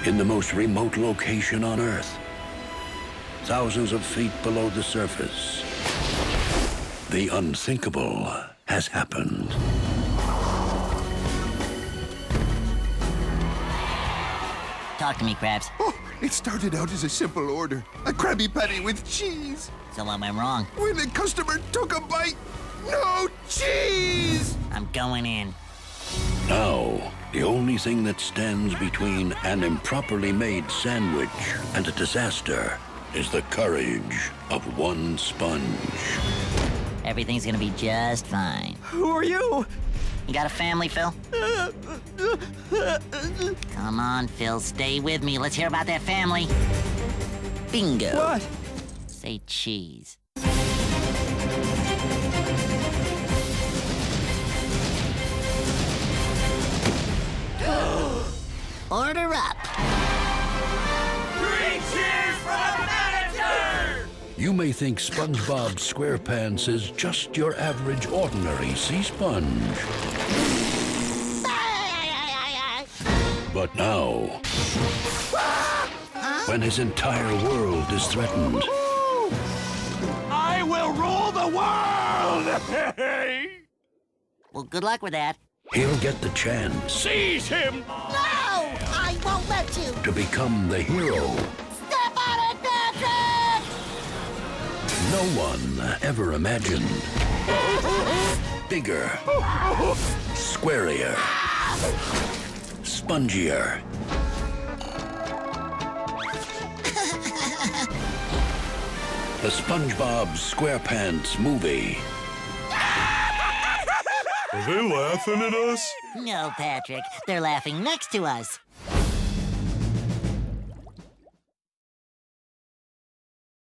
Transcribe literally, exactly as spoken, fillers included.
in the most remote location on Earth, thousands of feet below the surface, the unthinkable has happened. Talk to me, Krabs. Oh, it started out as a simple order. A Krabby Patty with cheese. So what went wrong? When the customer took a bite, no cheese! I'm going in. Now, the only thing that stands between an improperly made sandwich and a disaster is the courage of one sponge. Everything's gonna be just fine. Who are you? You got a family, Phil? Come on, Phil, stay with me. Let's hear about that family. Bingo. What? Say cheese. Order up. Three cheers for the manager! You may think SpongeBob SquarePants is just your average, ordinary sea sponge. But now, when his entire world is threatened, I will rule the world! Well, good luck with that. he'll get the chance Seize him! No! I won't let you! to become the hero Step on it, Patrick! no one ever imagined. Bigger, squarier, spongier. The SpongeBob SquarePants movie. Are they laughing at us? No, Patrick. They're laughing next to us.